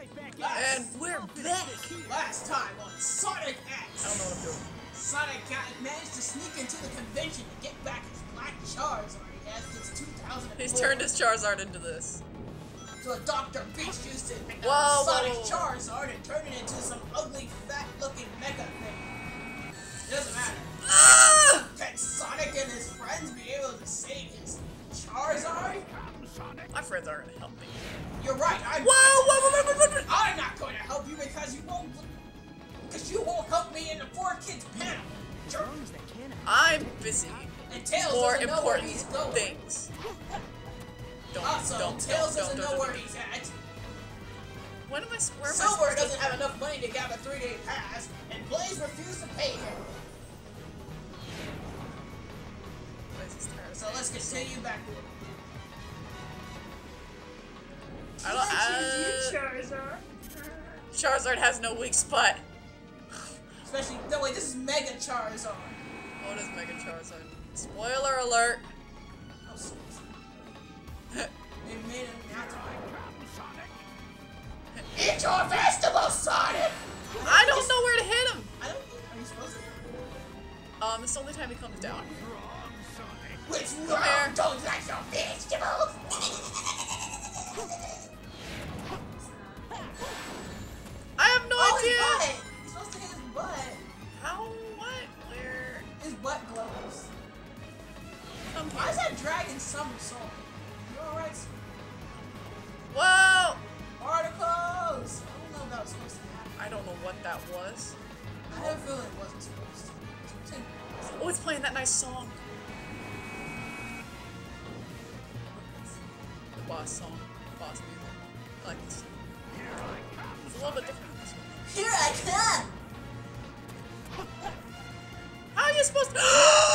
And we're back. Last time on Sonic X. I don't know what I'm doing. Sonic managed to sneak into the convention to get back his black Charizard he has since 2004. He's turned his Charizard into this. So a Dr. Beets used to pick Whoa, up Sonic whoa. Charizard and turn it into some ugly, fat-looking mega thing. It doesn't matter. Ah! Can Sonic and his friends be able to save his Charizard? My friends aren't gonna help me. You're right. Whoa! I'm not going to help you because you won't help me in the 4Kids panel. Jerk. I'm busy. And Tails More doesn't know where important he's going. things. Tails doesn't know where he's at. Where am I Silver doesn't have enough money to get a 3-day pass, and Blaze refused to pay him. So let's continue back. Charizard. Charizard has no weak spot. Especially, no wait, this is Mega Charizard. What is Mega Charizard? Spoiler alert. Oh, they made him not to. Eat your vegetables, Sonic! I don't know where to hit him. I don't. Are you supposed to? It's the only time he comes down. Which wrong? Don't like your vegetables. I have no idea. His butt. He's supposed to hit his butt. How? What? Where? His butt glows. Come Why here. is that dragon somersault? You alright? Whoa! Articles! I don't know if that was supposed to happen. I don't know what that was. I have a feeling it wasn't supposed to. Oh, it's playing that nice song. The boss song. Boss music. I like this. It's a little bit different than this one. Here I come! How are you supposed to?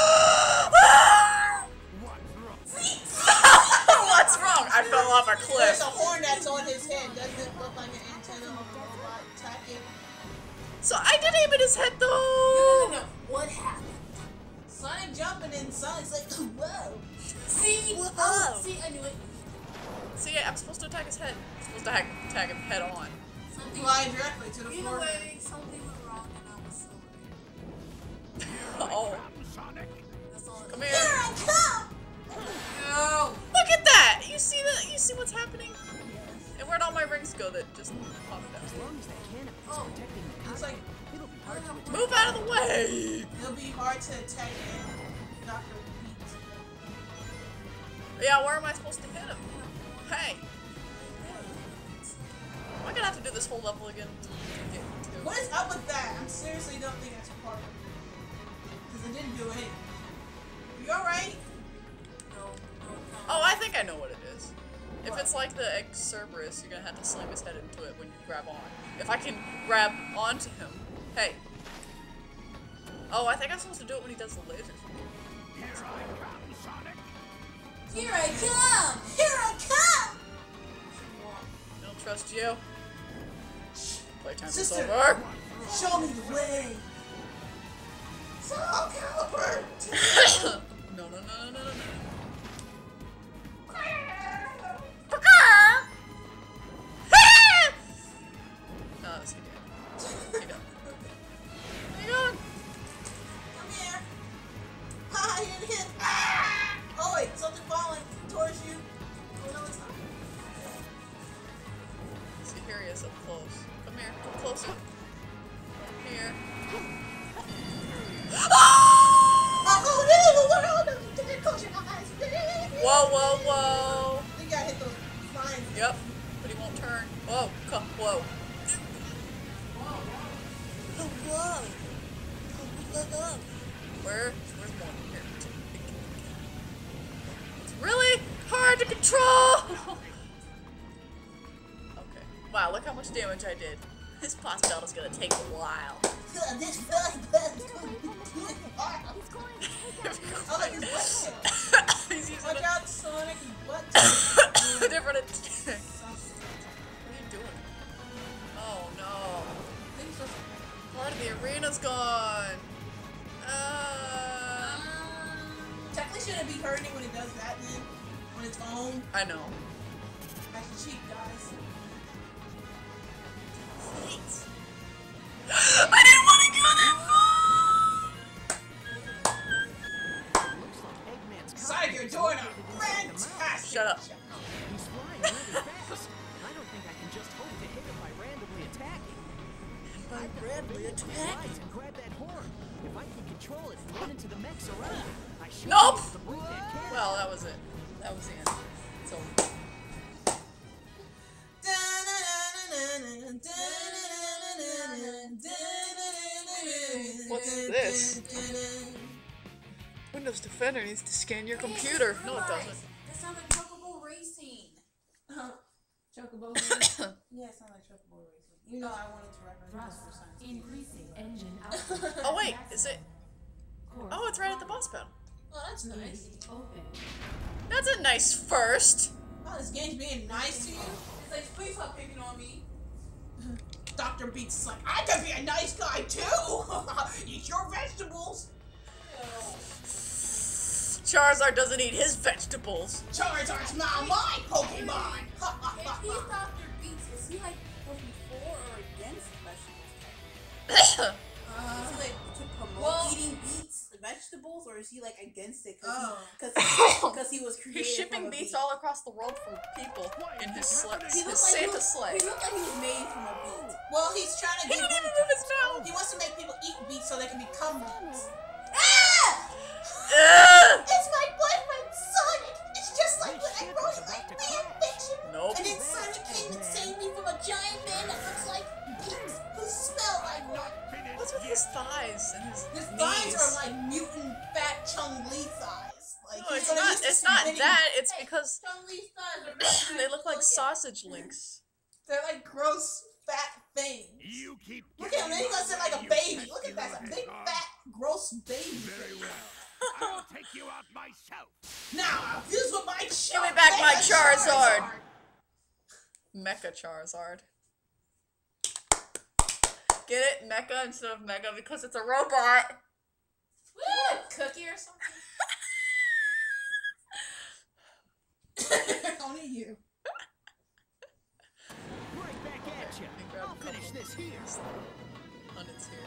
What's wrong? I fell off a There's cliff. a horn that's on his head. Doesn't it look like an antenna of a robot attacking? So I did aim at his head though. No. What happened? Sonic jumping and Sonic's like, whoa. See? Whoa. Oh, see, I knew it. See, I'm supposed to attack his head. I'm supposed to attack him head on. Something flying directly to the floor. Either way, something went wrong and I was silly. Oh. That's all. Come here. Here I come! No! Look at that! You see that? You see what's happening? And where'd all my rings go that just popped out? Oh, It's like, Move out of the way! it'll be hard to attack Dr. Beets. Yeah, where am I supposed to hit him? Hey! Am I gonna have to do this whole level again to get to... What is up with that? I'm seriously don't think that's part of it. Because I didn't do anything. You alright? Oh, I think I know what it is. If it's like the Cerberus, you're gonna have to slam his head into it when you grab on. If I can grab onto him. Hey. Oh, I think I'm supposed to do it when he does the lasers. Here I come! Here I come! I don't trust you. Playtime's Sister. over. Show me the way! Soul Calibur! No. No, that's okay. Where you going? Come here! Ha! You didn't hit! Ah! Oh wait, something falling towards you. Oh no, it's not. See, here he is up close. Come here, come closer. Come here. Whoa. I think I hit those flying. Yep, but he won't turn. Whoa, whoa. Where's one here? It's really hard to control! Okay. Wow, look how much damage I did. This boss battle's gonna take a while. This boss battle is going to be hard. Oh, look, his butt. He's using Watch out, Sonic, his butt. a different attack. What are you doing? Oh no. Part of the arena's gone. Technically shouldn't be hurting when it does that then. On its own. I know. That's cheap, guys. Bradley attack. And grab that horn. If I can control it and run into the mechs around it, I should Nope. be able to break that cannon. Well, that was it. That was the end. So. What's this? Windows Defender needs to scan your computer. No, it doesn't. That sounds like Chocobo Racing. Chocobo Racing? Yeah, it sounds like Chocobo Racing. You know I wanted to reference this for science. Increasing engine output. Oh wait, is it? Oh, it's right at the boss battle. Oh, that's nice. Open. That's a nice first. Oh, this game's being nice to you. It's like, please stop picking on me. Dr. Beets is like, I could be a nice guy too! Eat your vegetables! Charizard doesn't eat his vegetables. Charizard's not my Pokemon! If he's Dr. Beets, is he like before or against vegetables? Is he like to promote eating beets, the vegetables, or is he like against it because he was created He's shipping from a beets beet? all across the world for people in his He Santa looked like sleigh. he looked like he was made from a beet. Well, he's trying to He get didn't even move his mouth. He wants to make people eat beets so they can become beets. It's my boyfriend Sonic! It's just like when I wrote my fan fiction! Nope. And then Sonic came and saved me from a giant man that looks like beets who smell like one. What's with his thighs and his His knees? thighs are like mutant fat Chung-Li thighs. Like, No, he's it's gonna not. use this It's not mini- that. It's because Chung-Li's thighs are they look like sausage links. They're like gross fat things. You keep Look at him, then he's gonna sit like a baby. Look at that, a big fat gross baby. very well. I'll take you out myself. Now, this with my Give me back my Charizard. Mecha Charizard. Get it? Mecha instead of Mega because it's a robot. Woo! Cookie or something? Only you. Right back at you. Grab I'll a couple finish this here. Hunteds here.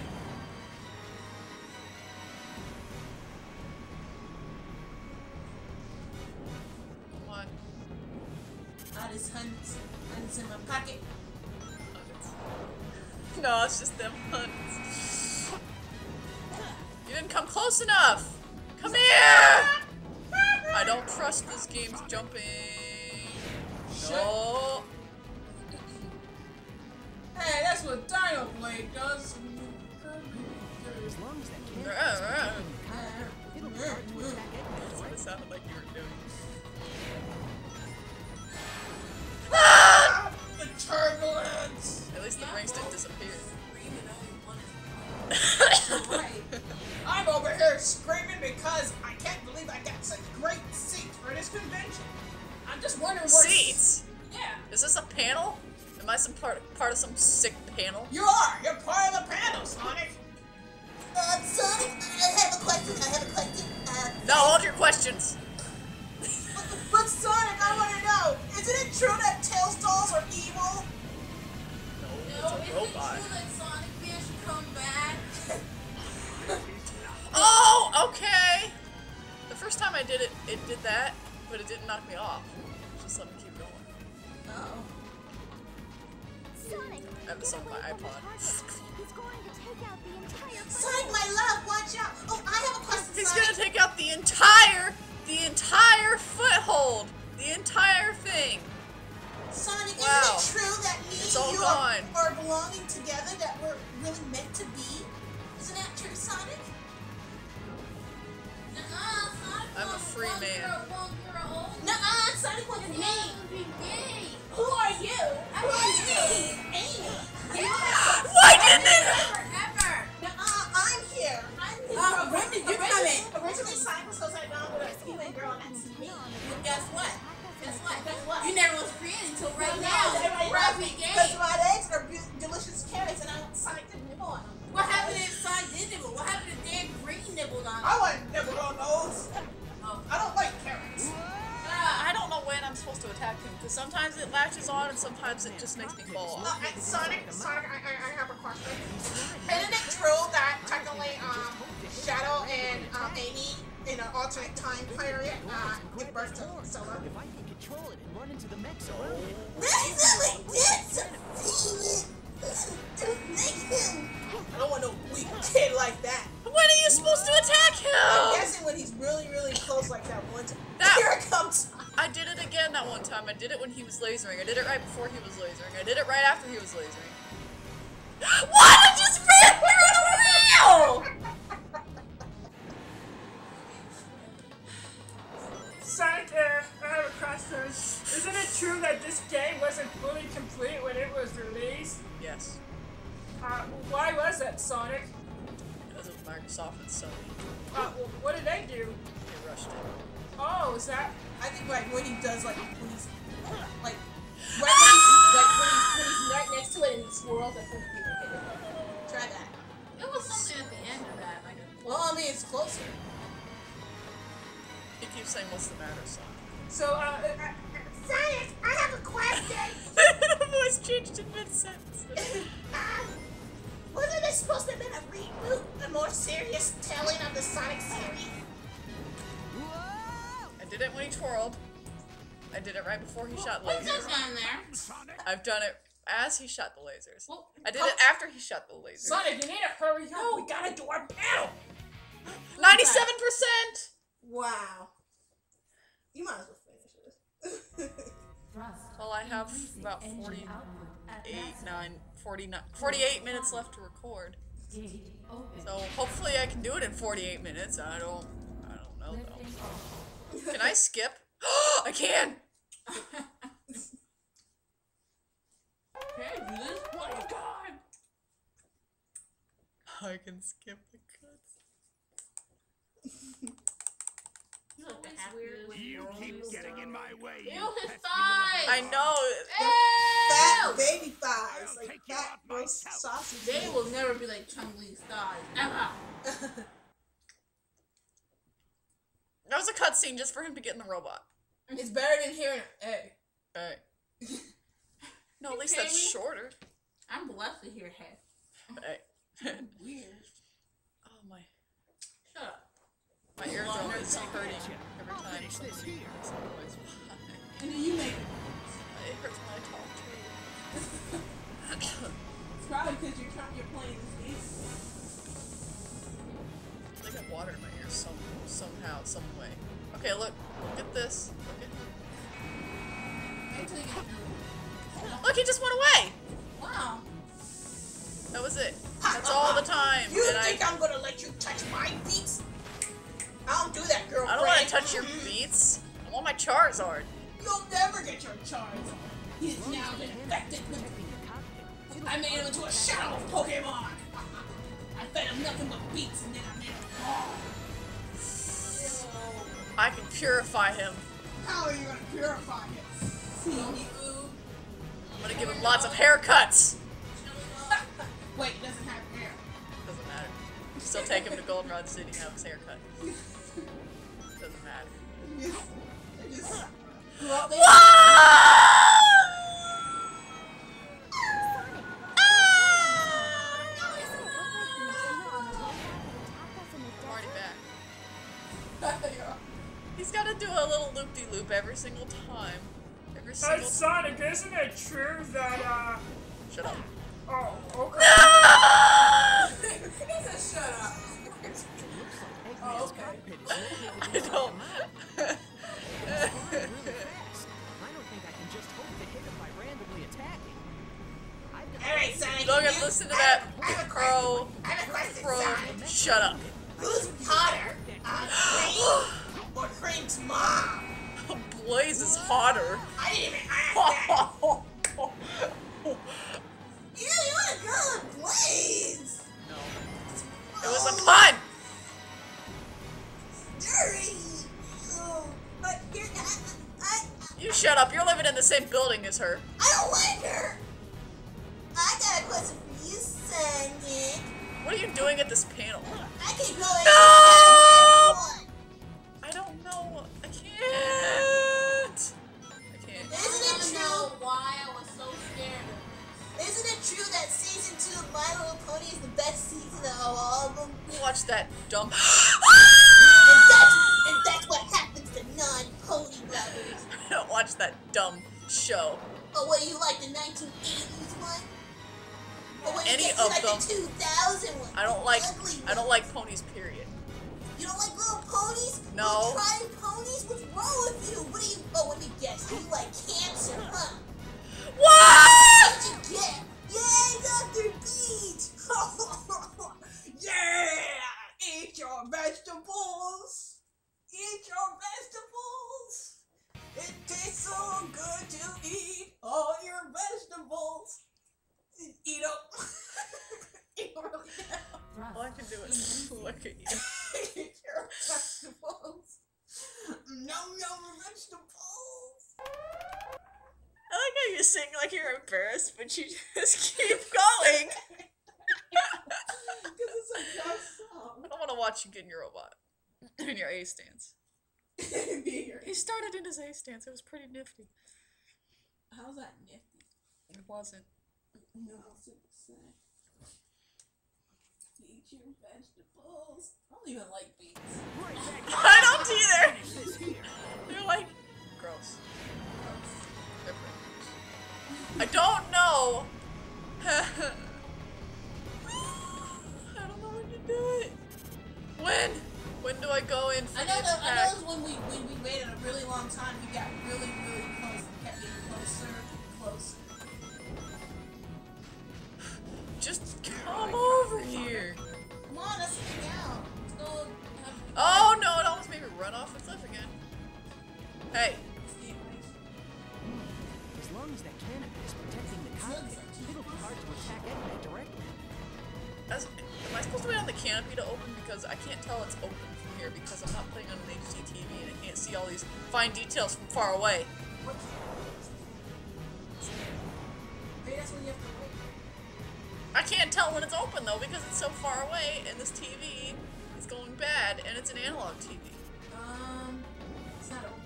Come on, I just hunts in my pocket. Hunteds. No, it's just them hunts. You didn't come close enough. Come here. I don't trust this game's jumping. No. Hey, that's what Dino Blade does. As long as that cannon it'll be hard to attack That's what anything. it sounded like you were doing. The turbulence! At least the rings didn't disappear. Right. I'm over here screaming because I can't believe I got such great seats for this convention. I'm just wondering what Seats? Yeah. Is this a panel? Am I some part of some sick panel? You are! You're part of the panel, Sonic! Sonic, I have a question. No, hold your questions. But Sonic, I want to know, isn't it true that Tails dolls are evil? No, it's a robot. True that Sonic Man should come back? Oh, okay. The first time I did it, it did that, but it didn't knock me off. It just let me keep going. Oh. Sonic, I have this on my iPod. he's going to take out the entire Sonic, my love, watch out! Oh, I have a question, He's Sonic. gonna take out the entire foothold, the entire thing. Sonic, Wow. isn't it true that me It's and all you gone. are belonging together, that we're really meant to be? Isn't that true, Sonic? I'm a free man. Nuh-uh, Sonic was me. Who are you? Who are you? Amy. Why didn't they? Nuh-uh, I'm here. When did you come in? Originally, Sonic was supposed to have gone with a female girl, and that's me. Well, guess what? Guess what? You never was created until right Right now. now, everybody Right loves me game. because my eggs are delicious carrots, and I want Sonic to nibble on them. What happened if Sonic did nibble? What happened if Dan Green nibbled on I him? want to nibble on those. Oh. I don't like carrots. I don't know when I'm supposed to attack him because sometimes it latches on and sometimes it just makes me fall off. Sonic, I have a question. Isn't it true that technically, Shadow and Amy in an alternate time period give birth to Sora? If I can control it and run into the mechs around it, That's not like this! I did it right after he was lasering. What? I just ran through the wheel! Sonic, I have a question. Isn't it true that this game wasn't fully complete when it was released? Yes. Why was that, Sonic? Because of Microsoft and Sony. What did they do? They rushed it. Oh, is that? I think like when he does like when he's like when he's right next to it and he swirls, that's when people hit it. Try that. It was something at the end of that. Like Well, I mean it's closer. He keeps saying, "What's the matter, son?" So, Science, I have a question. The voice changed in mid-sentence. Wasn't this supposed to have been a reboot? A more serious telling of the Sonic series? I did it when he twirled. I did it right before he shot what's lasers. that down there? I've done it as he shot the lasers. Well, I did it after he shot the lasers. Sonic, you need to hurry up. We gotta do our battle. 97%! Wow. You might as well finish this. Well, I have about 48 minutes left to record. So hopefully I can do it in 48 minutes. I don't know though. Can I skip? I can! Can I do this? Oh my god. I can skip the cuts. You look the happiest. You keep getting in my way. Ew, you his pesky thighs! I know. Fat Ew! baby thighs, I'll like take you fat out gross myself. sausage. They will never be like Chung Lee's thighs. Ever. That was a cutscene just for him to get in the robot. It's better than hearing hey. Alright. No, at You least kidding that's me? shorter. I'm blessed to hear head. Hey. Weird. Oh my. Shut up. My eardrum is hurting every I'll time finish someone this here. makes a noise. And then you make it. It hurts when I talk too. It's probably because you're playing this game. I got water in my ears somehow, some way. Okay, look at this. Wait till you get through. Look, he just went away. Wow. That was it. That's all the time. You and think I'm gonna let you touch my Beets? I don't do that, girlfriend. I don't want to touch your Beets. I want my Charizard. You'll never get your Charizard. He's now been infected with I made him into a shadow of Pokemon. I fed him nothing but Beets and then I made him fall. I can purify him. How are you gonna purify him? I'm gonna give him lots of haircuts. Wait, he doesn't have hair. Doesn't matter. Still take him to Goldenrod City and have his haircut. Doesn't matter. I'm already back. He's gotta do a little loop-de-loop every single time. Every single time. Sonic, isn't it true that, Shut up. oh, okay. He said shut up. Oh, okay. I don't. I don't think I can just hope to hit him by randomly attacking. Alright, Sonic. Logan, you- listen to that. I have a Pro. question. I have a question, Pro. Sonic. Shut up. Who's hotter? Cream or Cream's mom? Blaze is hotter. I didn't even ask that. You want to go with Blaze? No. It was a pun! Dirty. Oh, but here, You shut up. You're living in the same building as her. I don't like her. I got a question for you, Sonic. What are you doing at this panel? I can go No! I don't know. I can't. I can't. Isn't it I true? know why I was so scared of Isn't it true that season 2 of My Little Pony is the best season of all of them? Watch that dumb. And that's what happens to non-pony lovers. Don't watch that dumb show. Oh, what do you like, the 1980s one? Or what do you Any get, of like them. the 2000 one? I don't like. The ugly I don't one. like ponies. Period. You don't like little ponies? No. Little trying ponies? What's wrong with you? What do you? Oh, let me guess. You like cancer, huh? What? All I can do is look at you. Your vegetables. Nom nom vegetables. I like how you sing like you're embarrassed, but you just keep going. Because it's a good song. I don't want to watch you get in your robot. In your A stance. He started in his A stance. It was pretty nifty. How's that nifty? It wasn't. No, I was gonna say. Eat your vegetables. I don't even like beets. I don't either. They're like gross. They're pretty gross. I don't know. I don't know when to do it. When? When do I go in for I the know attack? when we waited a really long time, we got really, really close and kept getting closer and closer. Just come over here. Come on, let's hang out. Let's go have Oh no, it almost made me run off the cliff again. Hey. As long as that canopy is protecting the cockpit, it'll be hard to attack Edna directly. Am I supposed to wait on the canopy to open? Because I can't tell it's open from here because I'm not playing on an HD TV and I can't see all these fine details from far away. Maybe that's when you have to wait. I can't tell when it's open though because it's so far away and this TV is going bad and it's an analog TV. It's not open.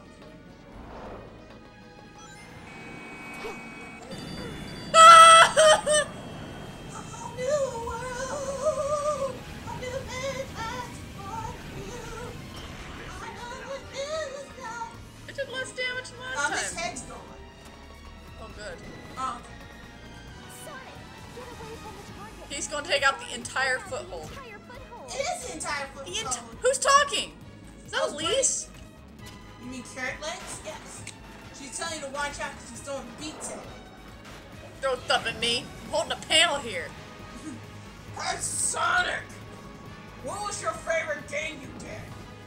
It did less damage than last His time. head's gone. Oh good. Oh. Sonic, get away from the target. He's gonna take out the entire foothold. Entire foothold. It is the entire foothold. Who's talking? Is that Elise? You mean Carrot Legs? Yes. She's telling you to watch out because she's throwing beets at you. Throw stuff at me. I'm holding a panel here. Hey, Sonic! What was your favorite game you did?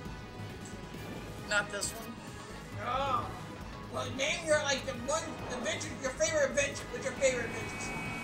Not this one. Oh. Well, name your, like, the one adventure, your favorite adventure. What's your favorite adventures?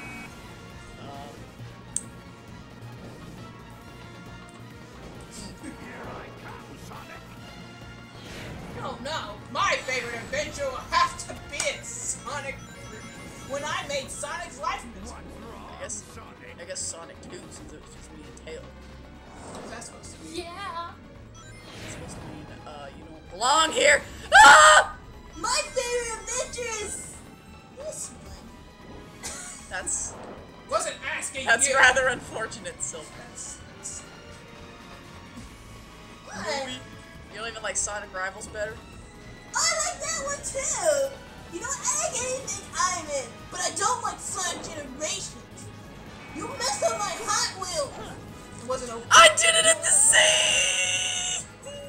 Here I come, Sonic. Oh no, my favorite adventure will have to be in Sonic 3. When I made Sonic's life miserable. I guess Sonic 2 since it was just me and Tail. What's that supposed to be? Yeah. It's supposed to mean, you don't belong here. Ah! My favorite adventure is this one. That's Wasn't asking you. rather unfortunate, Silver. What? You don't even like Sonic Rivals better? I like that one too. You know, I like anything I'm in, but I don't like Sonic Generations. You messed up my Hot Wheels. It wasn't open. I did it in the sea!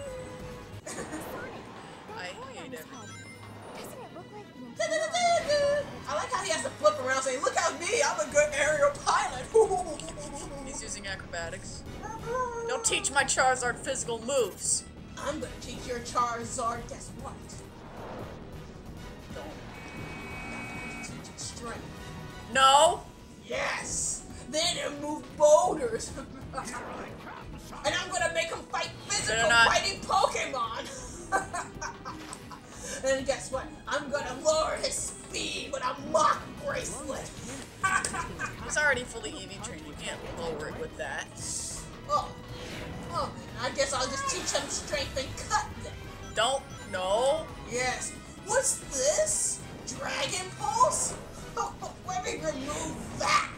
I hate it. Doesn't it look like the entire I like how he has to flip around saying, look at me, I'm a good aerial pilot. He's using acrobatics. Don't teach my Charizard physical moves. I'm gonna teach your Charizard, guess what? Don't. I'm gonna teach it strength. No! Yes! Then it move boulders. And I'm gonna make him fight physical fighting Pokemon. And guess what? I'm gonna lower his speed with a Mach bracelet. He's already fully EV trained. You can't lower it with that. Oh, I guess I'll just teach him strength and cut then. Don't. No. Yes. What's this? Dragon Pulse? Let me remove that.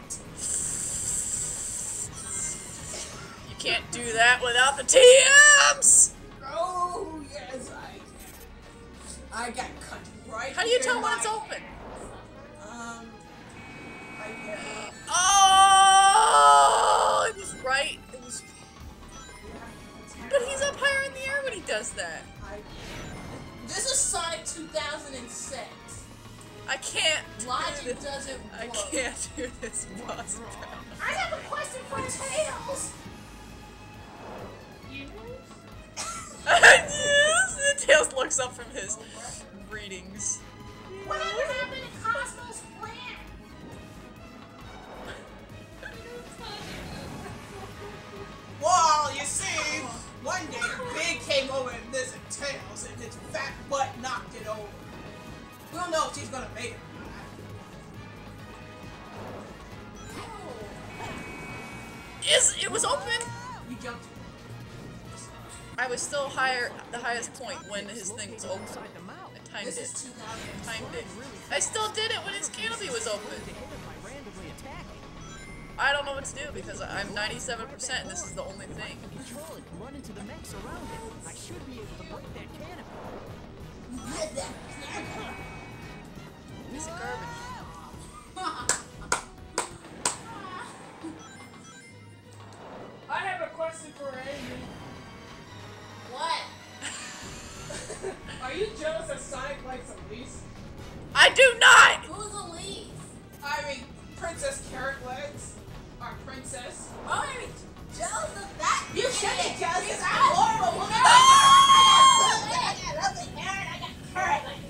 You can't do that without the TMs! Oh, yes, I can. I got cut right. How do you here tell in when my- it's open? Right here. Oh! It was right. It was. But he's up higher in the air when he does that. This is Sonic 2006. I can't. Logic do this. doesn't I work. can't do this boss battle. I have a question for Tails. Yes! Tails looks up from his readings. Whatever happened to Cosmo's plan? because its fat butt knocked it over. We don't know if she's gonna make it. It was open. You jumped. I was still the highest point when his thing was open. Inside the mouth. I timed This it. is 2000. Timed it. I still did it when his canopy was open. To hit him by randomly attacking. I don't know what to do because I'm 97% and this is the only thing. Control it and run into the mechs around it. I should be able to break that canopy. Get that camera. Piece of garbage. I have a question for Amy. What? Are you jealous that Sonic likes Elise? I do not! Who's Elise? I mean, Princess Carrot Legs. Our princess. Oh, I'm jealous of that. You should be jealous because I'm Oh, horrible woman. no. I got lovely hair and I got carrot legs.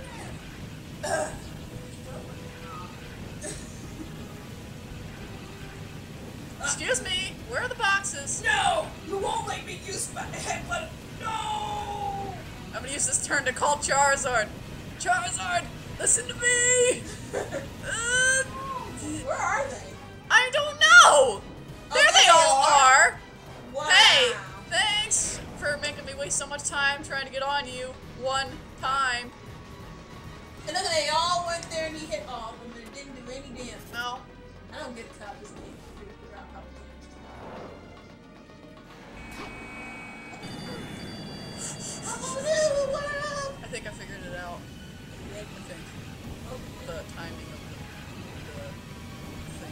Excuse me, where are the boxes? No! You won't let me use my headbutt. No! I'm gonna use this turn to call Charizard. Charizard, listen to me! Where are they? I don't know! There they all are! Wow. Hey, thanks for making me waste so much time trying to get on you one time. And look, they all went there and he hit all of them and it didn't do any damage. No. I don't get how this game figure out how to I think I figured it out. I think. The timing of the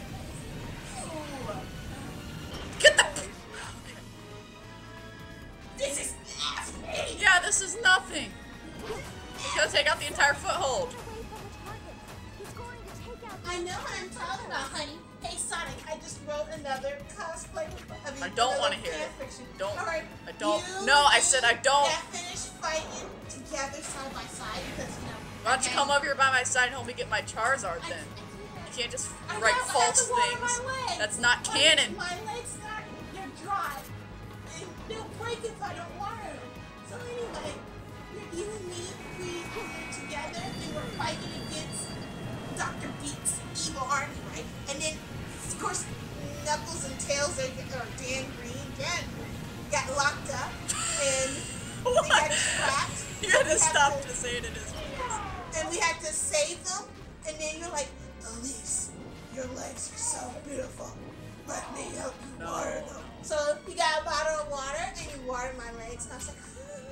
thing. Get the... Okay. This is nasty! Yeah, this is nothing. It's gonna take out the entire foothold. Get away from the target. He's going to take out I know what I'm talking about, honey. Hey, Sonic, I just wrote another cosplay. I don't want to hear it. Fiction. Don't. All right. I don't. You No, I said I don't. That finish fighting together side by side because, you know. Why don't you come over here by my side and help me get my Charizard then? You can't just write false things. That's not canon. My legs got, they're dry. They'll break if I don't water them. So anyway, you and me, we were together and we're fighting against Dr. Beets' evil army, right? And then, of course, Knuckles and Tails, or Dan Green, got locked up and they got trapped. You had to We stop to say it in his voice. And we had to save them. And then you're like, Elise, your legs are so beautiful. Let me help you water them. So you got a bottle of water and you watered my legs. And I was like,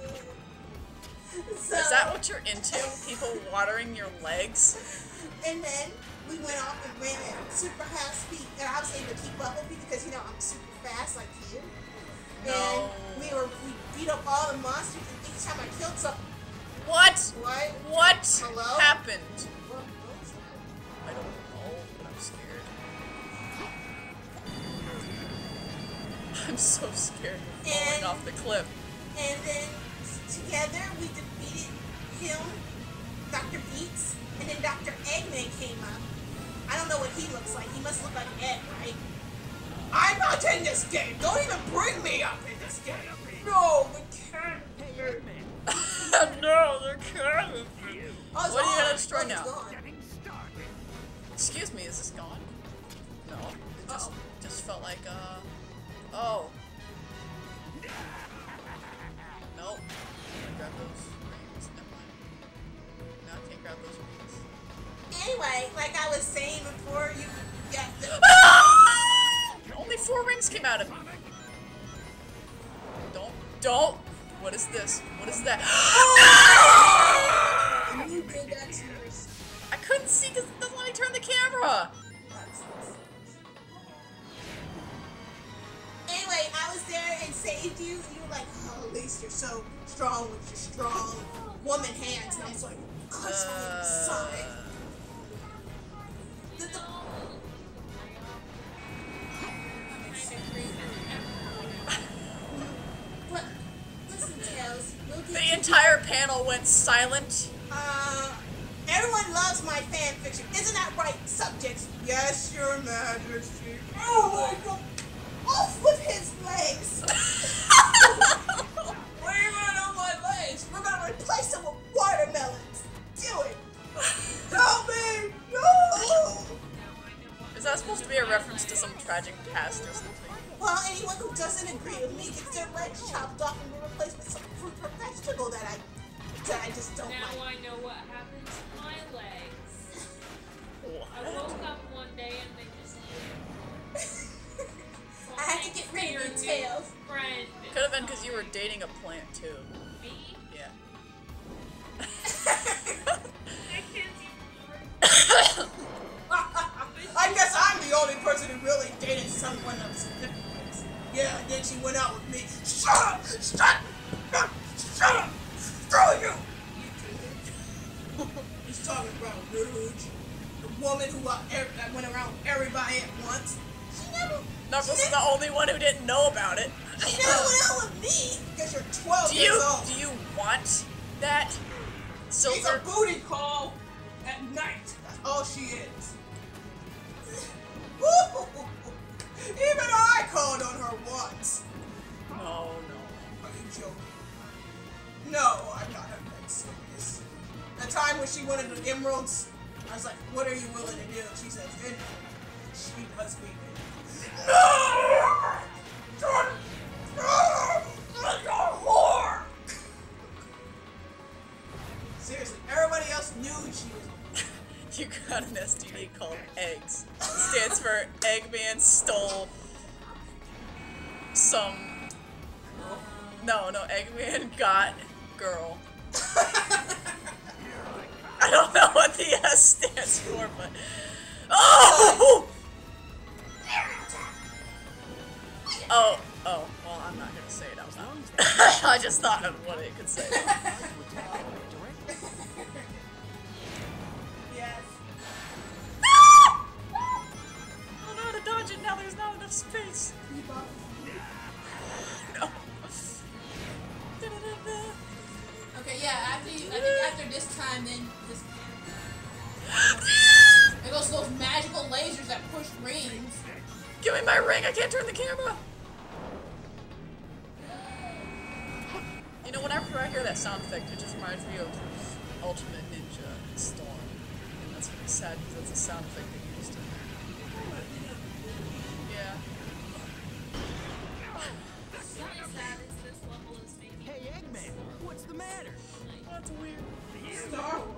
so, Is that what you're into? People watering your legs? And then we went off and ran at super high speed. And I was able to keep up with you because, you know, I'm super fast like you. No. And we beat up all the monsters. And each time I killed something. What? What What happened? What was that? I don't know, but I'm scared. I'm so scared of falling off the cliff. And then together we defeated him, Dr. Beets, and then Dr. Eggman came up. I don't know what he looks like. He must look like Egg, right? I'm not in this game. Don't even bring me up in this game. No, we can't. No, they're coming. Oh, it's What are you gone. gonna destroy Oh, it's now? gone. Excuse me, is this gone? No, it just felt like, oh. Nope. I grab those rings. Never mind. No, I can't grab those rings. Anyway, like I was saying before, you got the... Only 4 rings came out of me. Don't. What is this? What is that? You did that to yourself. I couldn't see because it doesn't let me turn the camera. Anyway, I was there and saved you, and you were like, oh, at least you're so strong with your strong woman hands. And I was like, gosh, Sonic. But, listen, Tails, we'll get The entire panel went silent. everyone loves my fan fiction. Isn't that right, subjects? Yes, your majesty. Oh my god. Off with his legs. What are you gonna do with my legs? We're gonna replace Is that supposed to be a reference to some tragic past or something? Well, anyone who doesn't agree with me gets their legs chopped off and replaced with some fruit or vegetable that I just don't Now like. I know what happened to my legs. I What? woke up one day and they just lived. So I had to get rid of your tails. Friend. Could have been because you were dating a plant too. Me? Yeah. I can't even I guess I'm the only person who really dated someone of significance. Yeah, and then she went out with me. Shut up! Shut up! Shut up! Screw you! He's talking about Rouge, the woman who that went around with everybody at once. She never. Knuckles is the only one who didn't know about it. She never went out with me because you're 12 Do years old. you want that? She's a Silver? booty call at night. That's all she is. Even I called on her once. No. Are you joking? No, I'm not that serious. The time when she wanted the emeralds, I was like, what are you willing to do? She says, anything. She does me. No! Jordan! No! You're a whore! Seriously, everybody else knew she was. You got an STD called EGGS. It stands for Eggman Stole some... No, Eggman Got Girl. I don't know what the S stands for, but... Oh! Oh, well, I'm not gonna say it out loud. I just thought of what it could say. Yes. I don't know how to dodge it now, there's not enough space. No. Okay, yeah, I think after this time, then this. There goes those magical lasers that push rings. Give me my ring, I can't turn the camera. You know, whenever I hear that sound effect, it just reminds me of Ultimate Ninja Storm. And that's really sad because that's a sound effect they used in there. Yeah. Really sad is this level is making. Hey, Eggman, what's the matter? That's weird. Star Wars.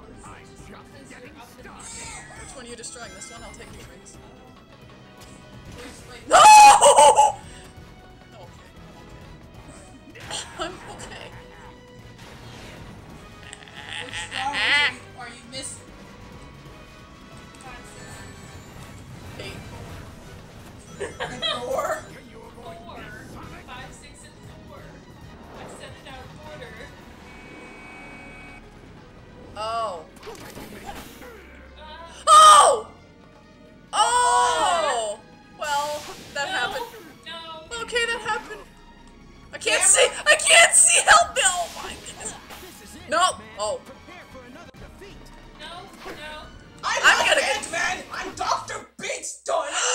Which one are you destroying? This one? I'll take these rings. Wait, No! Okay. I'm okay. which Star Wars are you missing? 8. And 4. 4, 5, 6, and 4. I set it out of order. Oh. Uh, Oh! Oh! Well, that happened. No. Okay, that happened. I can't see. I can't see. Help me! Oh my goodness. This is it, No. Eggman. Oh. Prepare for another defeat. No. I'm I'm not gonna get- Ant-Man. I'm Dr. Beets, darn it.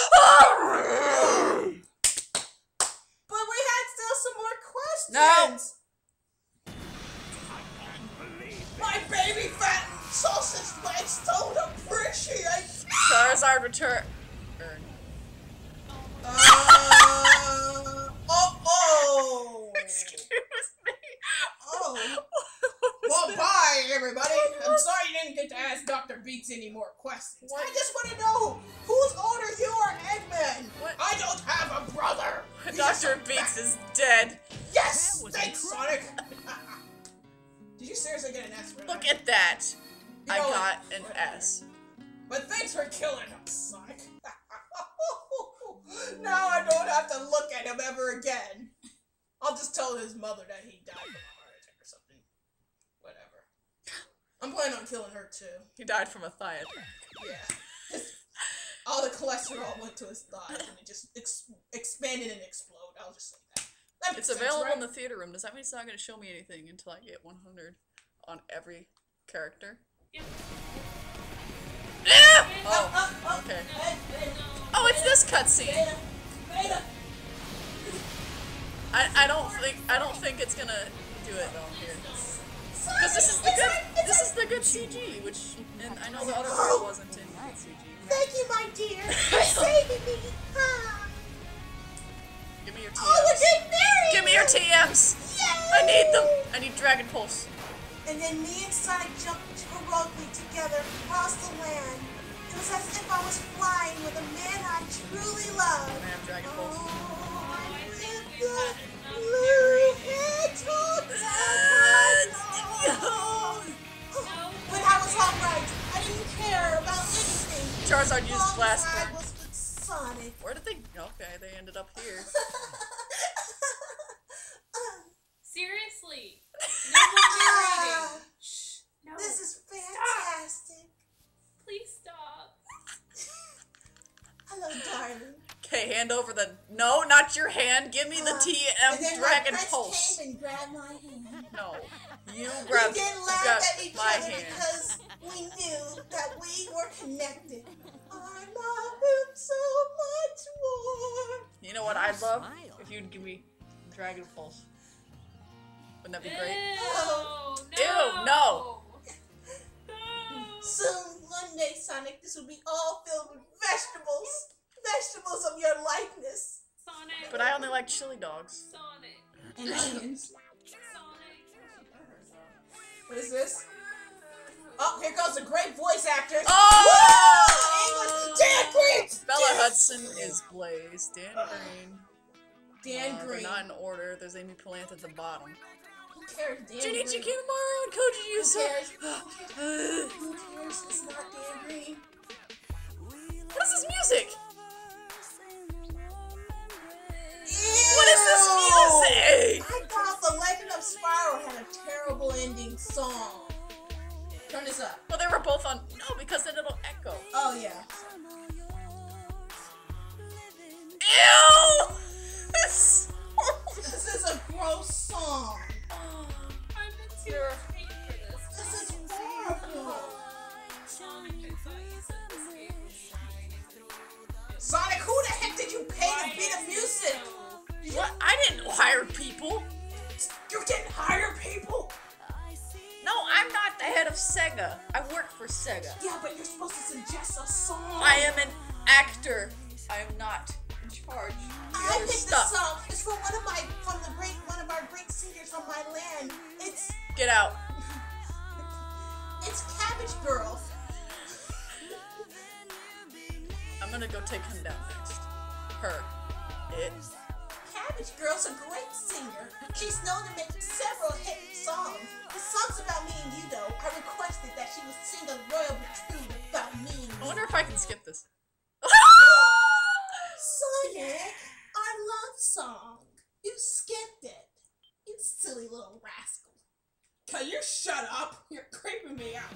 But we had still some more questions. My baby fat sausage legs don't appreciate. Charizard return. Oh. Excuse me. Oh. What was Well, that? bye, everybody. I'm sorry you didn't get to ask Dr. Beets any more questions. What? I just want to know who's older, you or Eggman? What? I don't have a brother. He's just Dr. a Beets fat- is dead. Yes! That was Thanks, incredible. Sonic! Did you seriously get an S for that? Look at that. You I know, got an S. But thanks for killing him, Sonic. Now I don't have to look at him ever again. I'll just tell his mother that he died from a heart attack or something. Whatever. I'm planning on killing her too. He died from a thigh attack. Yeah. All the cholesterol went to his thighs and it just expanded and exploded. I'll just say that. That makes It's sense, available right? in the theater room. Does that mean it's not going to show me anything until I get 100 on every character? Yeah. Yeah! Oh, Oh, okay. Hey, Oh, it's this cutscene. Beta, Beta. I don't think it's gonna do it though here. Because this is the good CG, which and I know the other girl wasn't in good CG. Thank you, my dear. I need Dragon Pulse. And then me and Sonic jumped heroically together across the land. It was as if I was flying with a man I truly love. I have Dragon Pulse. Oh, I I'm think with you the had enough blue carry. hedgehogs. No, But I was alright. I didn't care about anything. Charizard used As long as Blast I Burn. was with Sonic. Where did they? Okay, they ended up here. seriously. No more narrating. Shh. No. This is fantastic. Please stop. Hello, darling. Okay, hand over the. No, not your hand. Give me the And TM then Dragon my friends Pulse. came and grabbed my hand. No, you We grabbed. didn't you laugh got at each my other hand. because we knew that we were connected. I love him so much more. You know what I'd love? Smile. If you'd give me Dragon Pulse. Wouldn't that be great? Ew, Ew, no. No. Soon, one day, Sonic, this will be all filled with vegetables. Vegetables of your likeness. Sonic. But I only like chili dogs. Sonic. And onions. Sonic. What is this? Oh, here comes a great voice actor. Oh! English. Dan Green! Bella Hudson is Blaze. Dan Green. Dan They're Green. not in order. There's Amy Plant at the bottom. Who cares? Dan Junichi Green. Kinamaro and Koji Who Yusa. cares? Who cares? It's not Dan Green. What is this music? Ew! What is this music? I thought The Legend of Spyro had a terrible ending song. Turn this up. Well, they were both on. No, because then it'll echo. Oh, yeah. Ew! This. This is a gross song. I'm in too much pain for this. This is horrible. Sonic, I thought you said this game was Sonic, who the heck did you pay to be the music? What? I didn't hire people. You didn't hire people? No, I'm not the head of Sega. I work for Sega. Yeah, but you're supposed to suggest a song. I am an actor. I am not in charge. I Your picked stuff. this song. It's from one of our great singers from my land. It's Get out. Cabbage Girl. I'm gonna go take him down next. Her. It. Cabbage Girl's a great singer. She's known to make several hit songs. The song's about me and you, though. I requested that she would sing a royal tune about me and I you. wonder if I can skip this. Sonic, our love song. You skipped it. You silly little rascal. Can you shut up? You're creeping me out.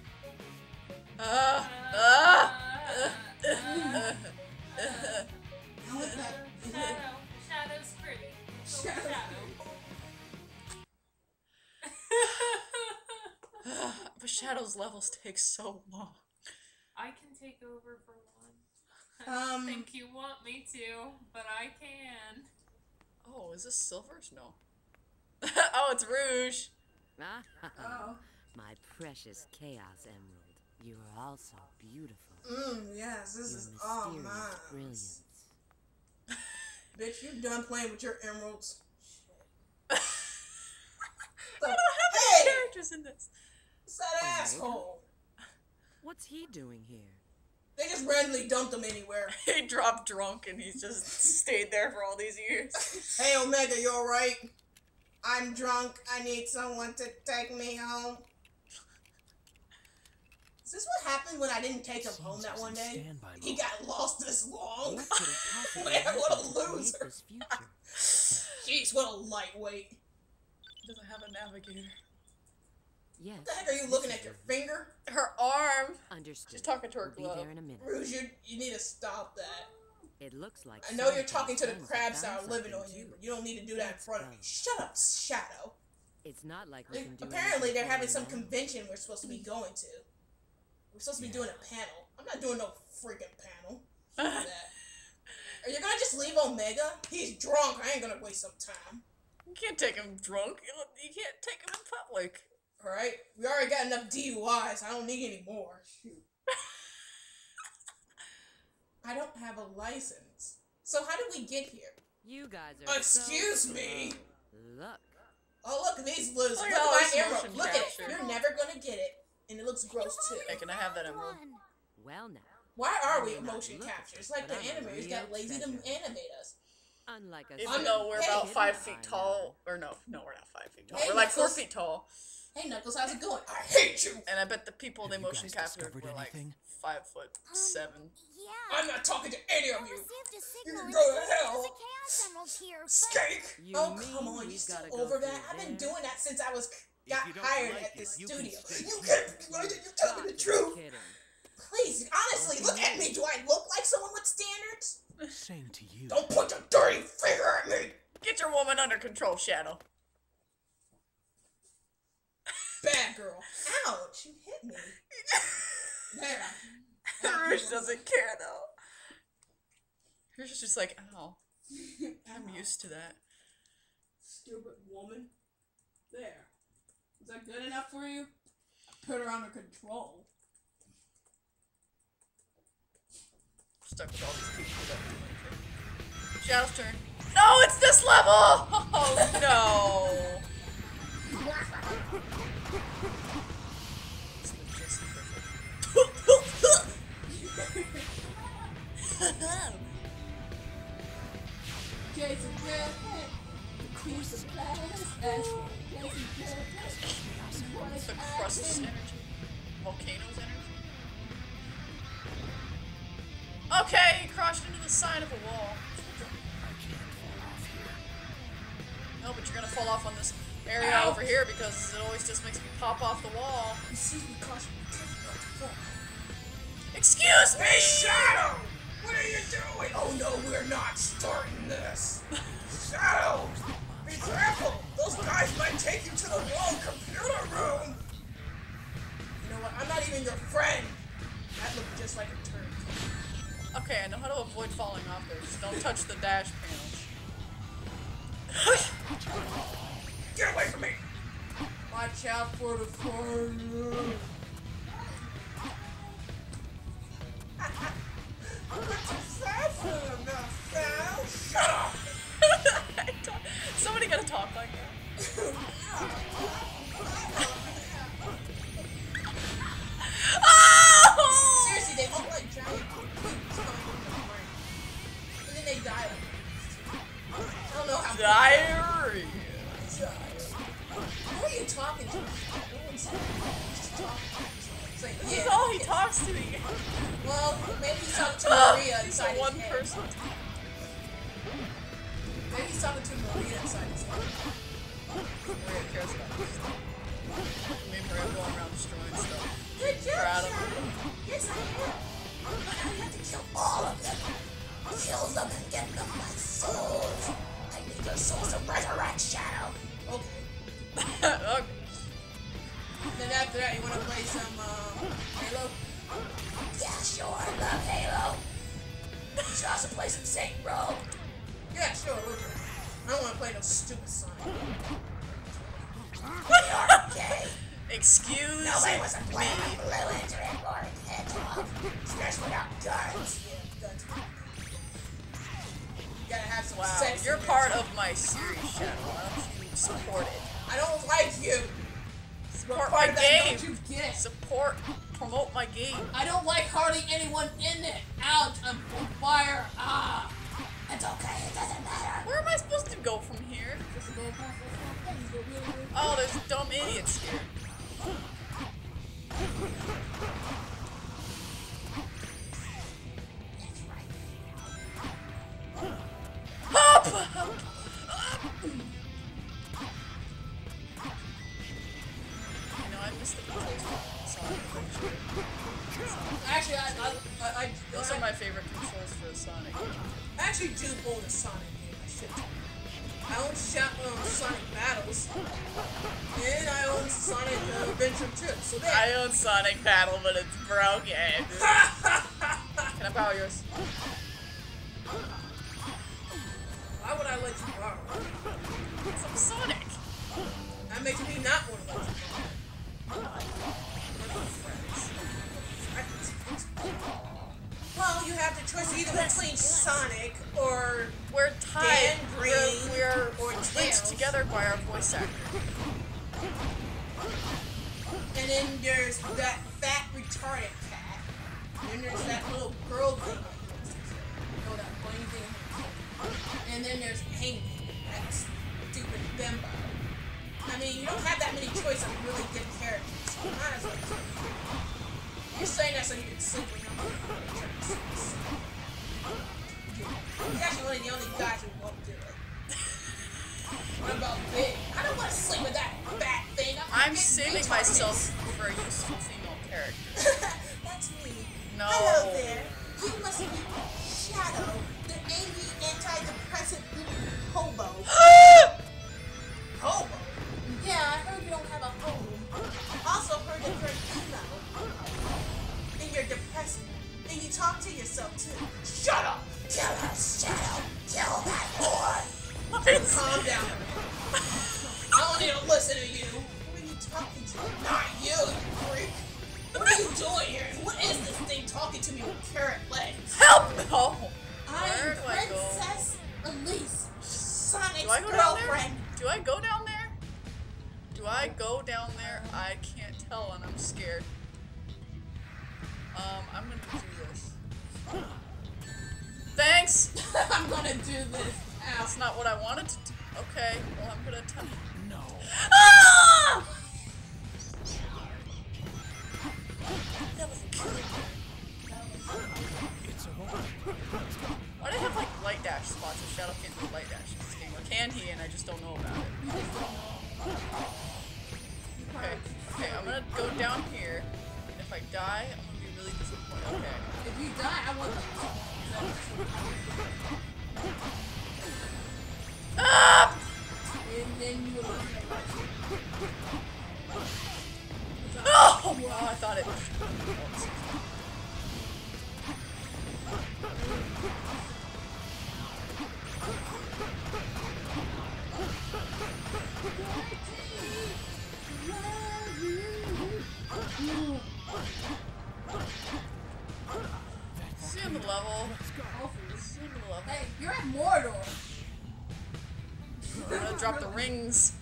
Now with that. Shadow. Shadow's pretty. So Shadow. But Shadow's levels take so long. I can take over for one. I don't Um, think you want me to, but I can. Oh, is this Silver's? No. Oh, it's Rouge. Oh. My precious Chaos Emerald, you are also beautiful. Yes, this Your is all mysterious mine. brilliance. Bitch, you done playing with your emeralds. I So, don't have hey, any characters in this. it's that asshole. What's he doing here? They just randomly dumped him anywhere. He dropped drunk and he's just stayed there for all these years. Hey, Omega, you alright? I'm drunk. I need someone to take me home. Is this what happened when I didn't take him home that one day? He got lost this long. What could have possibly Man, what a happened to create loser. this future? Jeez, what a lightweight. He doesn't have a navigator. Yes. What the heck are you looking at? Your finger? Her arm. Understood. She's talking to her We'll glove. be there in a minute. Rouge, you need to stop that. It looks like I know you're Sonic talking to the and crabs that found are living on something you, too. but you don't need to do that in front of me. Shut up, Shadow. It's not like we can do Apparently, anything they're for having you some now. convention we're supposed to be going to. We're supposed to be doing a panel. I'm not doing no freaking panel. Fuck that. Are you gonna just leave Omega? He's drunk. I ain't gonna waste some time. You can't take him drunk. You can't take him in public. Alright? We already got enough DUIs. I don't need any more. Shoot. I don't have a license. So how did we get here? You guys are Excuse so me? Look, Oh, look, these lose. Look Look at at all my this emerald. motion Look at it. capture. You're never gonna get it. And it looks gross too. Hey, can I have that emerald? Well now, Why are we I may not motion look capture? it, It's like the but I'm a animators real got lazy to treasure. animate us. unlike a Even though we're about Hey. 5 feet tall, or no, we're not 5 feet tall. Hey, We're like 4 Knuckles. feet tall, Hey, Knuckles, how's it going? I hate you. and I bet the people they Have you motion guys captured discovered were like anything? 5'7". Yeah. I'm not talking to any of I you. received a You signal can and go to there's hell. a Chaos Emerald here, but Skake. You Oh, mean come on. You we've still gotta go over that? through I've been there? doing that since I was got you don't hired like at the it, you studio. can stay You here. can't be right. You're telling me the Got to be truth. kidding. Please, honestly, look at me. Do I look like someone with standards? Same to you. Don't point your dirty finger at me. Get your woman under control, Shadow. Bad girl. Ouch, you hit me. There. Rouge doesn't care though. Rouge is just like, ow. I'm used to that. Stupid woman. There. Is that good enough for you? I put her under control. Stuck with all these people that do anything. Shadow's turn. No, it's this level! Oh no! It's just perfect. Jason Redhead. Piece of glass. The crust's energy. Volcano's energy. Okay, he crashed into the side of a wall. No, but you're gonna fall off on this area over here because it always just makes me pop off the wall. He sees me caution. Excuse me! Hey, Shadow! What are you doing? Oh no, we're not starting this. Shadow! Be careful! Those guys might take you to the wrong computer room! You know what? I'm not even your friend! That looked just like a turd. Okay, I know how to avoid falling off there. Just don't touch the dash panels. Get away from me! Watch out for the fire! I'm not too fast for them now, Shadow! Shut up! Somebody gotta talk like that. Oh! Seriously, they look like giant poops coming from the brain. And then they die. I don't know how. Diarrhea. Who are you talking to? No one's talking. It's like, This is yeah. all he talks to me. Well, maybe he's talking to Maria He's inside one his head. person. Maybe he's talking to Maria inside his head. Maria cares about this stuff. Me and Maria going around destroying stuff. Good job, Proud of Shadow. Yes, I am. Now you have to kill all of them. Kill them and get them my souls. I need your souls to resurrect, Shadow. Okay. Okay. Then after that, you want to play some Halo? Yeah, sure. Love Halo. You should also play some Saint Row. Yeah, sure. We'll do it. I don't want to play no stupid Sonic. We are gay. Excuse Nobody was a me. player of Blue Internet or Hedgehog. Especially without guns. Yeah, guns. You gotta have some Wow, sex. you're in part there. of my series, Shadow. Why don't you support it? I don't like you. Support Part my of that, game. don't you get? Support, promote my game. I don't like hardly anyone in it. Ouch, I'm on fire. Ah. It's okay, it doesn't matter. Where am I supposed to go from here? Oh, there's dumb idiots here. Hop! You know, I missed the controls for Sonic Adventure. Actually, Those are my favorite controls for a Sonic. I actually do own a Sonic game. I should. I own Sonic Battles, and I own Sonic Adventure 2. So there. I own Sonic Battle, but it's broken. Can I borrow yours? Why would I let you borrow? Some Sonic. That makes me not want to let you borrow. We're not friends. Well, you have to choice either between Sonic or We're tied. Dan Green We're or linked Tails. together by our voice actor. And then there's that fat retarded cat. And then there's that little girl thing. Oh, that bunny thing. And then there's Amy, that stupid bimbo. I mean, you don't have that many choices of really good characters. So might as well do it. You're saying that so you can sleep when you're on. He's actually one of the only guys who won't do it. What about Big? I don't want to sleep with that fat thing. I'm saving myself for a useful female character. That's me. No. Hello there. You must be Shadow, the angry antidepressant hobo. Hobo? Yeah, I heard you don't have a home. Also heard that you're emo. And you're depressing. And you talk to yourself too. Shut up! Kill her, Shadow! Kill that whore! Calm down. I don't need to listen to you. Who are you talking to? Not you, you freak. What are you doing here? What is this thing talking to me with carrot legs? Help! No. I'm Where do I go? Princess Elise, Sonic's Do I go down there? girlfriend. Do I go down there? Do I go down there? I can't tell and I'm scared. I'm gonna do this. Thanks! I'm gonna do this. That's not what I wanted to do. Okay, well I'm gonna attempt. No. Ah! That was a killer. It's over. Why do I have like light dash spots if Shadow can't do light dash in this game? Or can he and I just don't know about it? Okay, okay, I'm gonna go down here. And if I die, I'm gonna be really disappointed. Okay. If you die, I want to. Ah! And then you will. Oh! Well, I thought it. Oh, see on the level. See on the level. Hey, you're at Mordor. I'm gonna drop the rings.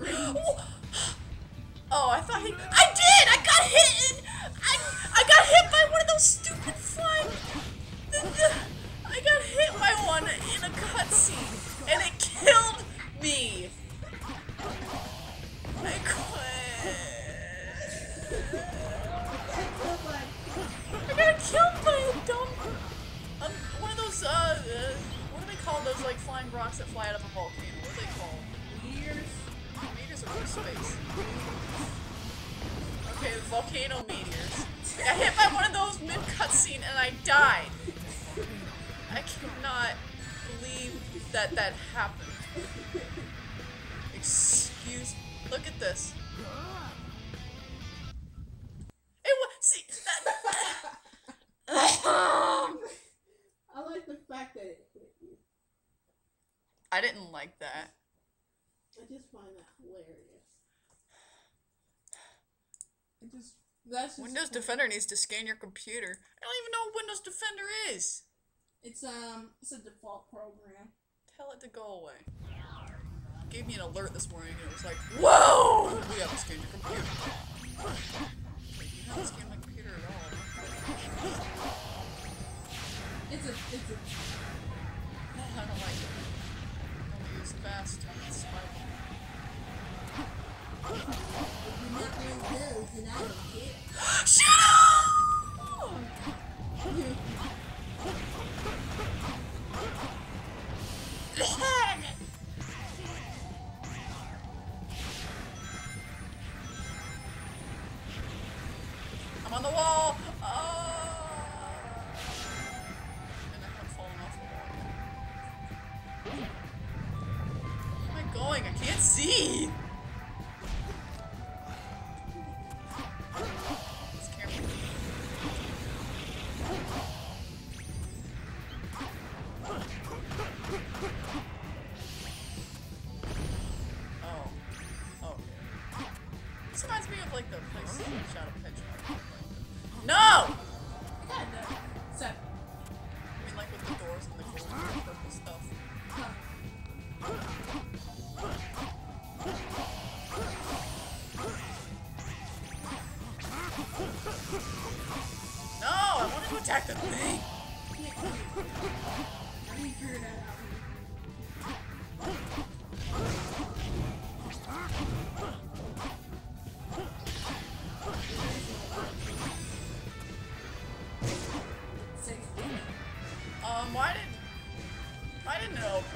Oh, I thought he. I did! I got hit! I got hit by one of those stupid flying. I got hit by one in a cutscene, and it killed me. I quit. I got killed by a dumb. One of those. What do they call those like flying rocks that fly out of a volcano? What are they called? Meteors. Meteors are from space. Okay, volcano meteors. I got hit by one of those mid cutscene and I died. I cannot believe that that happened. Excuse. Look at this. It was. See that. I like the fact that it hit you. I didn't like that. I just find that hilarious. That's just Windows Defender needs to scan your computer. I don't even know what Windows Defender is. It's a default program. Tell it to go away. Gave me an alert this morning and it was like, whoa! We haven't scanned your computer. Like, you haven't scanned my computer at all. It's a I don't like it. I want to use fast. It's spiky. Shut up! I'm on the wall! Oh! And I'm falling off the wall. Where am I going? I can't see! This camera. Oh. Okay. This reminds me of like the place Shadow Hedgehog. No! So, flowers and the cool purple stuff. No, I wanted to attack the thing. How do you figure that out? 6 minutes. Why didn't it open?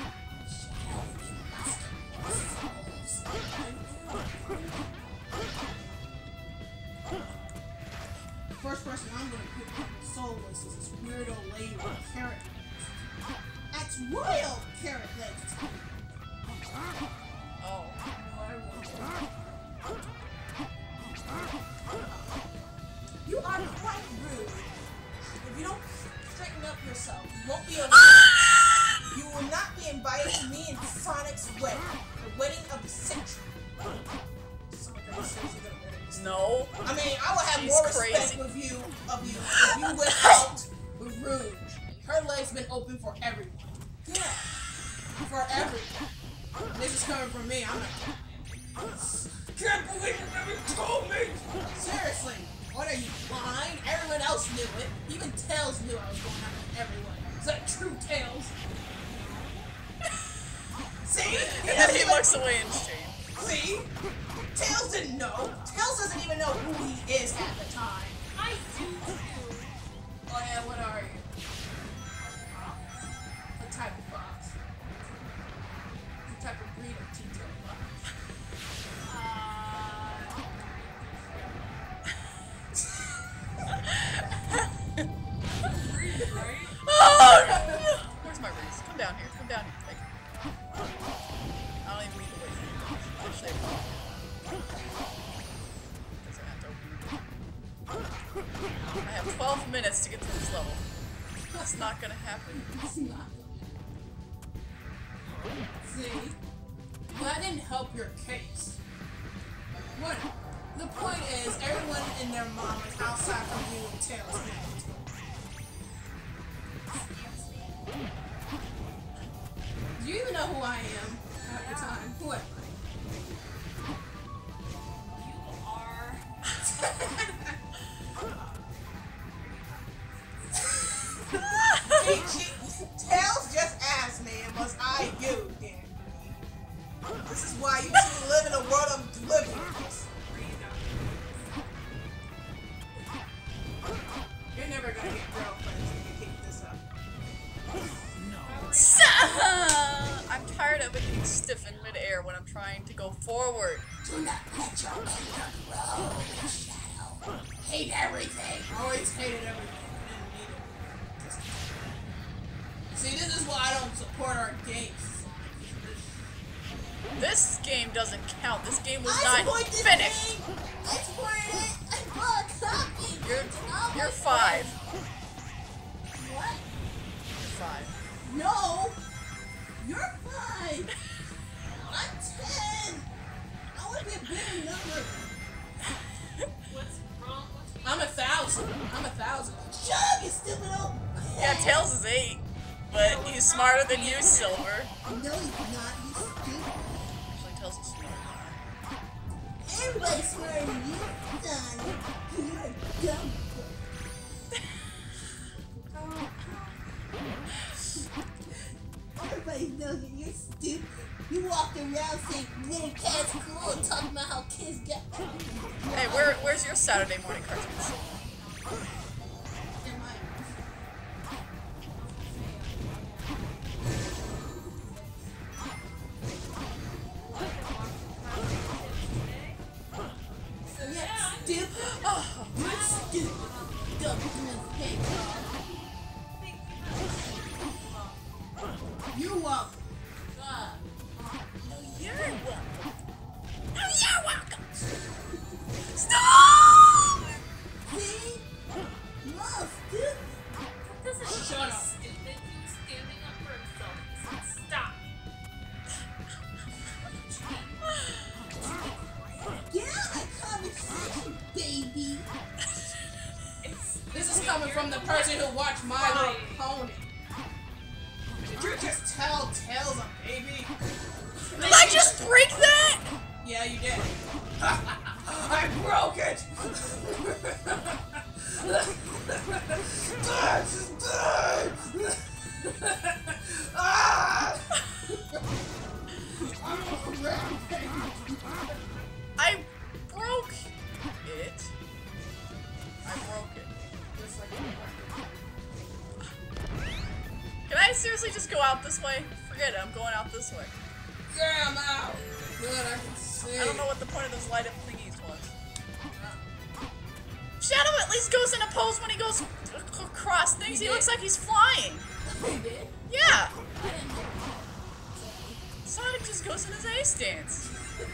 First person I'm gonna pick soulless is this weirdo lady with carrot legs. That's royal carrot legs. Oh. You are quite rude. If you don't straighten up yourself, you won't be able you will not be invited to me and Sonic's wedding. The wedding of the century. Sonic, are you seriously gonna marry this? No. I mean, I would have She's more crazy. respect of you if you went out with Rouge. Her legs been open for everyone. Yeah. For everyone. This is coming from me. I'm like, can't believe you never told me! Seriously. What are you, blind? Everyone else knew it. Even Tails knew I was going out with everyone. Is that true, Tails? See? And then he looks away in shame. See? Tails didn't know. Tails doesn't even know who he is at the time. I do too. Oh yeah, what are you? What type of fox? What type of breed of two-tailed fox? Oh, no. Where's my race? Come down here. Come down here. Like, I don't even need to wait. Actually, I have 12 minutes to get through this level. That's not gonna happen. It's not. See? That didn't help your case. What? The point is, everyone and their mom is outside from you and Tails now. Do you even know who I am at the time? Who am I? Tails just asked me, and was I you, Dan? This is why you two live in a world of deliverance. You're never gonna get girlfriends if you keep this up. I'm tired of it being stiff in midair when I'm trying to go forward. Do not let your anger grow, Shadow. Hate everything. Always hated everything. I didn't need it. See, this is why I don't support our games. This game doesn't count. This game was not finished. I supported it. I bought a copy. You're 5. What? You're 5. No. You're 5. I'm 10. I want to be a bigger number. What's wrong with me? I'm 1,000. I'm 1,000. Shut up, you stupid old. Yeah, Tails is 8, but he's smarter than you, Silver. No, he's not. He's stupid. Actually, Tails is smarter than Everybody's smarter than you, son. You're a dumb. Everybody knows that you're stupid. You walked around saying little cat's cool and talking about how kids get. Hey, where's your Saturday morning cartoons? Stupid. Oh, you're stupid. Dumb mistake. You're welcome. No, you're welcome. No, you're welcome. Stop! See? Love, stupid. That doesn't Shut up. stupid. He was standing up for himself. He said, stop. Get out of my conversation, baby. It's This is coming from the person who watched My Little Pony. tell tales a baby. Did I just break that? Yeah, you did. I broke it! I broke it. I broke it. Can I seriously just go out this way? Forget it, I'm going out this way. Yeah, I'm out. Good, I can see. I don't know what the point of those light up thingies was. Shadow at least goes in a pose when he goes across things. He looks like he's flying. He did? Yeah. Sonic just goes in his A stance.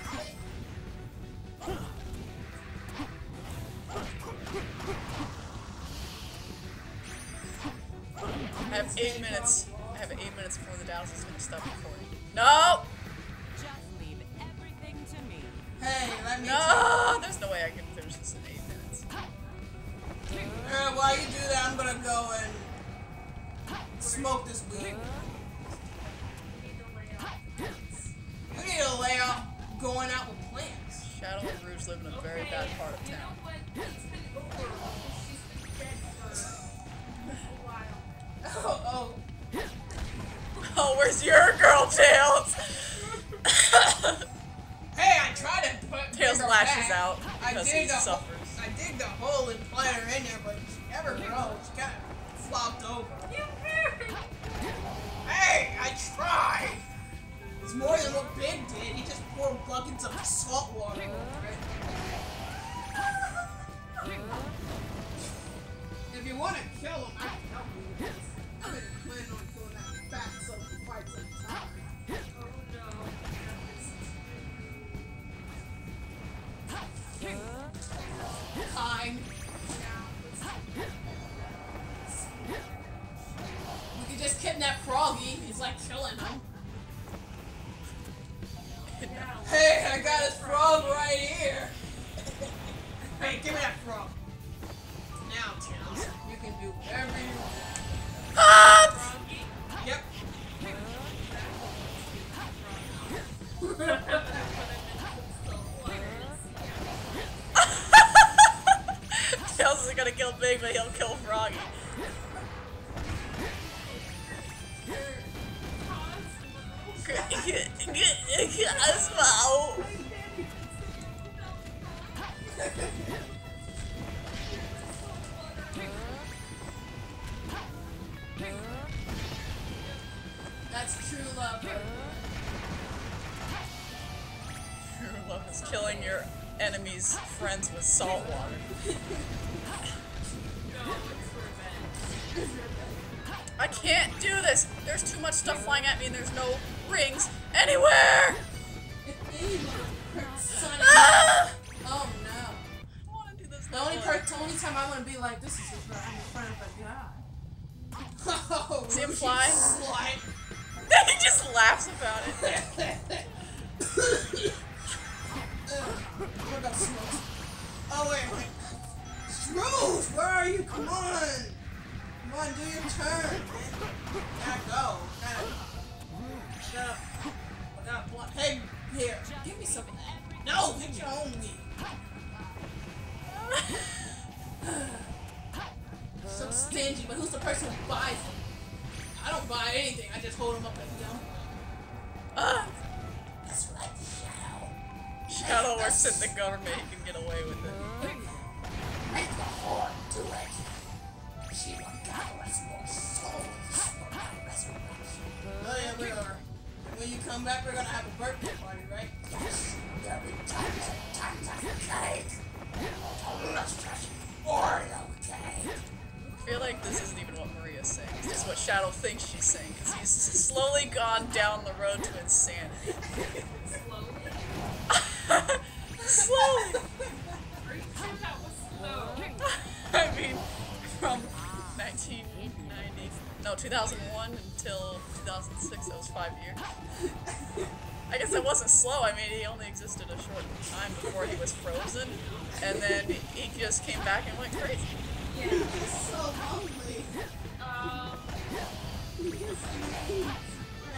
I have 8 minutes. I have 8 minutes before the Dallas is gonna stop recording. No! Just leave everything to me. Hey, let me No! There's no way I can finish this in 8 minutes. While you do that, I'm gonna go and smoke this weed. You need to lay off going out with plants. Shadow and Rouge live in a very bad part of You know town. what? It's been over because she's been dead for a while. Oh, Oh, where's your girl, Tails? hey, I tried to put Tails her lashes back. out I because dig he the suffers. I dig the hole and plant her in there, but she never grows. She kind of flopped over. Hey, I tried. It's more than what Big did. He just poured buckets of salt water over it. If you want to kill him, I can help you with this. I've been planning on killing that fat son for quite some time. Kind. We could just kidnap Froggy. He's like killing him. Hey, I got his frog right here. Hey, give me that frog. Now, Tails, you can do whatever you want. Ah! Yep. Tails isn't gonna kill Big, but he'll kill Froggy. Cosmo. That's true love. True love is killing your enemies' friends with salt water. I can't do this! There's too much stuff flying at me and there's no rings anywhere! Ah! Oh no. I want to do this The only time I want to be like this is in front of a god. Oh, See him fly? Slut. He just laughs about it. What about Smokes? Oh wait. Smokes, where are you? Come on. Come on, do your turn. Gotta go. Gotta block. Hey, here. Give me some of that. No, get your own meat. So stingy, but who's the person who buys it? I don't buy anything. I just hold them up and That's right, Shadow. Shadow works in the government, he can get away with it. Make the horn do it. She will gather us more souls for my resurrection. Oh yeah, we are. When you come back, we're gonna have a birthday party, right? Yes. There'll be tons and tons of cake. Delicious Oreo cake. I feel like this isn't even what Maria's saying. It's just what Shadow thinks she's saying, because he's slowly gone down the road to insanity. Slowly! Are you sure that was slow? I mean, from 2001 until 2006, that was 5 years. I guess it wasn't slow. I mean, he only existed a short time before he was frozen, and then he just came back and went crazy. Yeah, he's so hungry.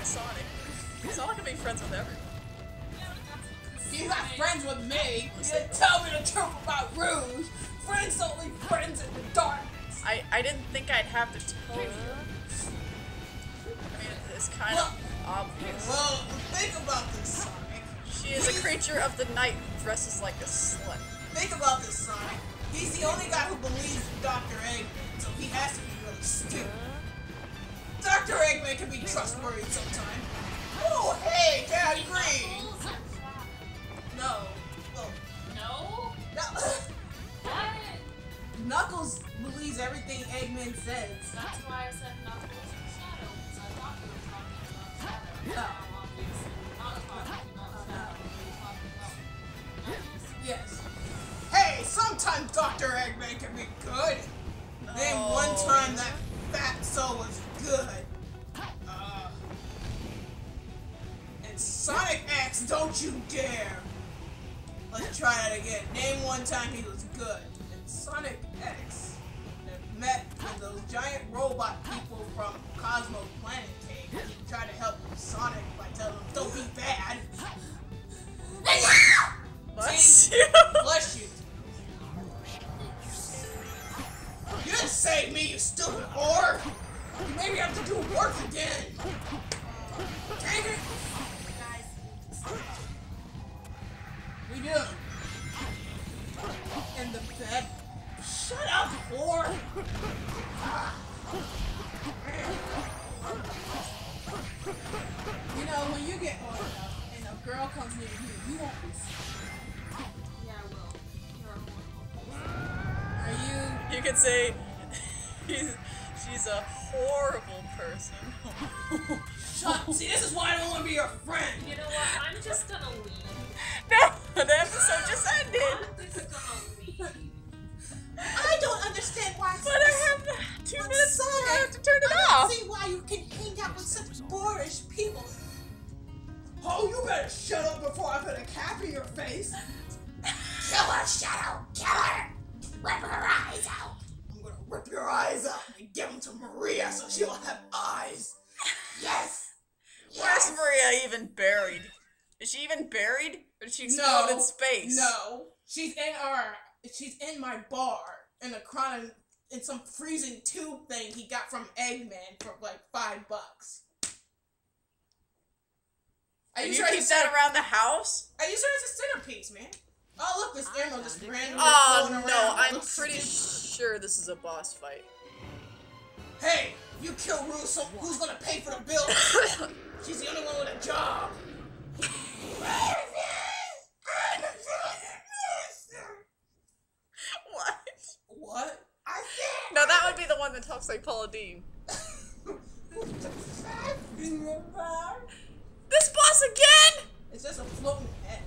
Sonic. Sonic can be friends with everyone. You're not friends with me. You didn't tell me the truth about Rouge. Friends only friends in the darkness. I didn't think I'd have to tell you. I mean, it's kind of obvious. Well, think about this, Sonic. She is a creature of the night who dresses like a slut. Think about this, Sonic. He's the only guy who believes in Dr. Eggman, so he has to be really stupid. Dr. Eggman can be trustworthy sometimes. Oh, hey, Daddy Green! No. Well, No? no. What? Knuckles believes everything Eggman says. That's why I said Knuckles and Shadow, because I thought we were talking about Shadow. No. Now, obviously, we're not talking about Shadow. We're talking about Knuckles. Yes. Hey, sometimes Dr. Eggman can be good. Name one time that Fatso was good. And Sonic X, don't you dare. Let's try that again. Name one time he was good. And Sonic X met with those giant robot people from Cosmo Planet Cave. He tried to help Sonic by telling him, don't be bad. Bless you. Bless you. You didn't save me, you stupid whore! You made me have to do work again! Dang it! We do. In the bed. Shut up, whore! You know, when you get old enough and a girl comes near you won't be sad. Yeah, I will. You're a horrible person. Are you... You could say she's a horrible person. Shut. See, this is why I don't want to be your friend. You know what? I'm just gonna leave. No, the episode just ended. I'm just gonna leave. I don't understand why. But I have 2 minutes before I have to turn it I off. don't see why you can hang out with such boorish people. Oh, you better shut up before I put a cap in your face. Kill her, Shadow! Kill her! Rip her eyes out! I'm gonna rip your eyes out and give them to Maria so she'll have eyes. Yes! Where's Maria even buried? Is she even buried? Or did she explode in space? No. She's in my bar in some freezing tube thing he got from Eggman for like $5. And you keep that around the house? I use her as a centerpiece, man. Oh, look, this emerald just randomly Oh, floating no, around. I'm Looks pretty stupid. sure this is a boss fight. Hey, you kill Rue, so who's gonna pay for the bill? She's the only one with a job. What? What? I said. No, that would be the one that talks like Paula Dean. This boss again? It's just a floating head.